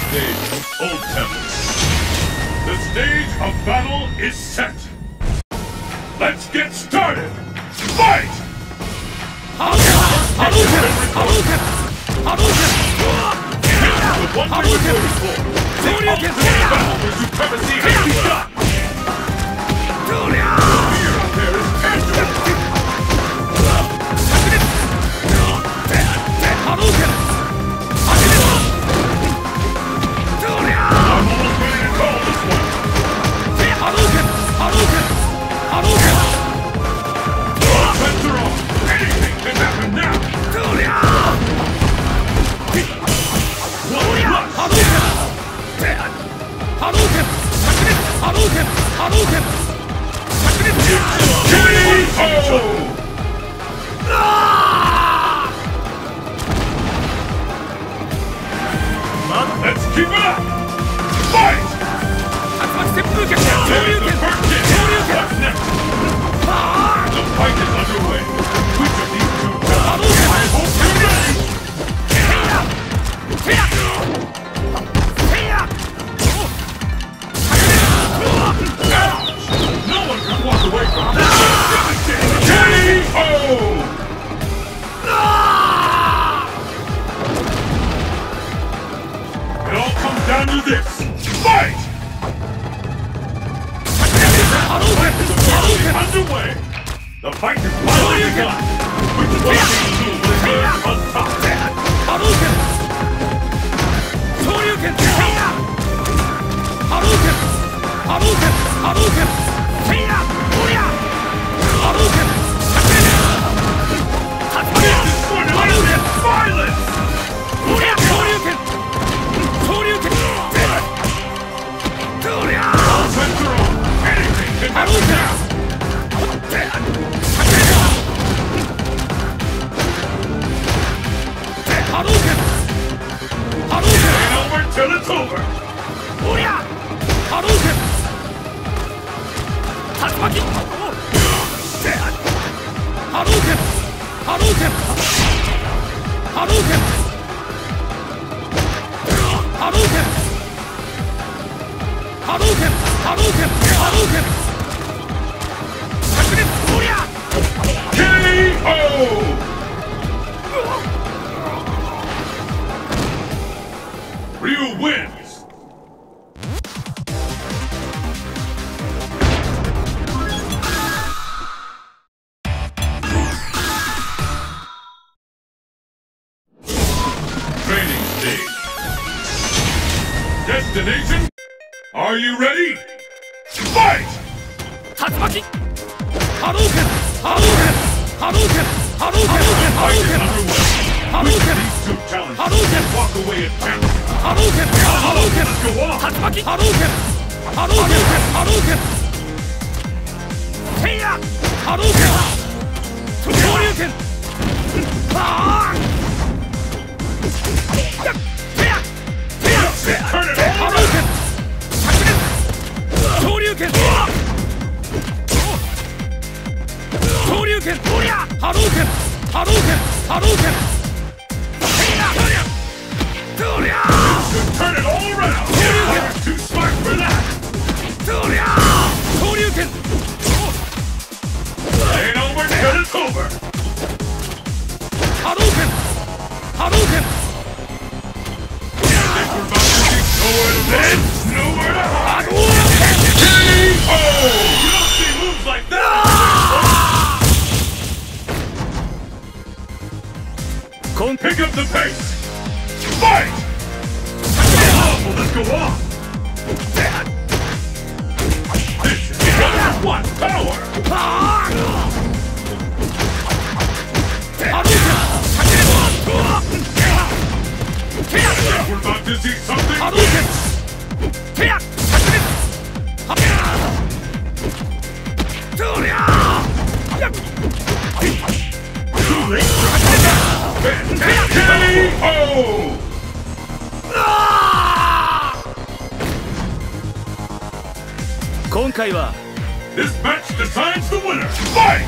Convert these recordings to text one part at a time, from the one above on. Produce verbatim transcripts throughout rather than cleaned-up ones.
stage of Old Temple. The stage of battle is set. Let's get started. Fight! Hadouken! Hadouken! Hadouken! The one we're waiting for. The ultimate battle for supremacy has begun. Fear out there is tangible. Hadouken! I'm almost ready to call this one. Hadouken! Hadouken! Hadouken! All bets are off. Anything can happen now. One rush. Hadouken! Hadouken! Hadouken! Hadouken! K O! Let's keep it up! Fight! There's the first hit! What's next? The fight is underway. Which of these two guys? I hope you're ready! Ouch! No one can walk away from this! K O! It all comes down to this! Fight! Underway! The fight is finally begun! Which one of these two will emerge on top? Hadouken! Shoryuken! Hadouken! Hadouken! Hadouken! Hadouken! This is going to end violence! Shoryuken! Shoryuken! All bets are on! Anything can happen now! Hadouken! Hadouken! Ain't over till it's over! Hadouken! Tatsumaki! Hadouken! Hadouken! Hadouken! Hadouken! Hadouken! Hadouken! Hadouken! K O! Ryu wins! Training stage. Destination? Are you ready? Fight! Tatsumaki! Hadouken! Hadouken! Hadouken! Hadouken! Hadouken! Hadouken! These two challenges Hadouken! Walk away and challenge. Hadouken! Hadouken! Let's go on! Tatsumaki! Hadouken! Hadouken! Hadouken! Heya! Hadouken! Shoryuken! Turn it on! Hadouken! Shoryuken! Shoryuken! Hadouken! Hadouken! Hadouken! Turn it all around! You're too smart for that! Shoryuken! Ain't over till it's over! Hadouken! Hadouken! Think we're about to get nowhere to bed? Nowhere to hide! K O! You don't see moves like that! Pick up the pace! Fight! Oh, well, let's go on! This is one power! We're about to see something big! Too late! K O! This match decides the winner! Fight!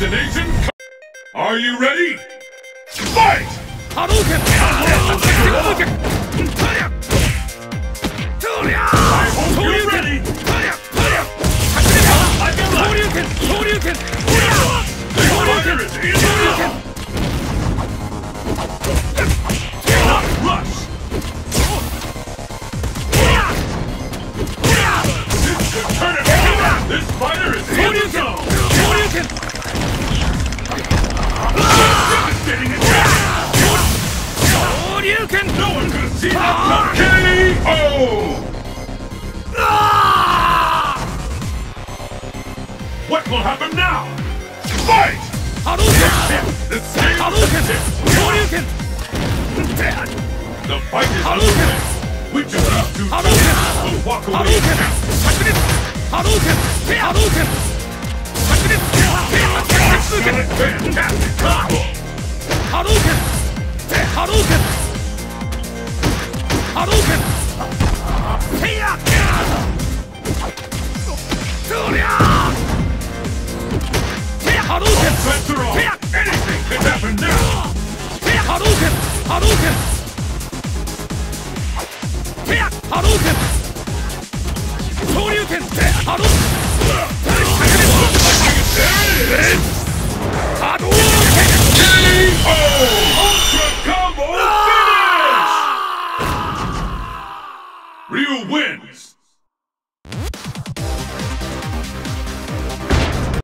Destination. Are you ready? Fight! Hadouken! I hope you're ready! Hadouken! Hadouken! The fire is enough! Not rush! This could turn it around! This fighter is in the zone! Devastating attack! No one could have seen that coming! K O! What will happen now? Fight! Hadouken! The same Hadouken! The fight is underway. Which of these two Hadouken will walk away? Hadouken! Hadouken! Hadouken! Fantastic combo! Hadouken! Hadouken! Hadouken! Hadouken! Anything can happen now! Hadouken! Hadouken! Hadouken! Shoryuken! Hadouken! There it is!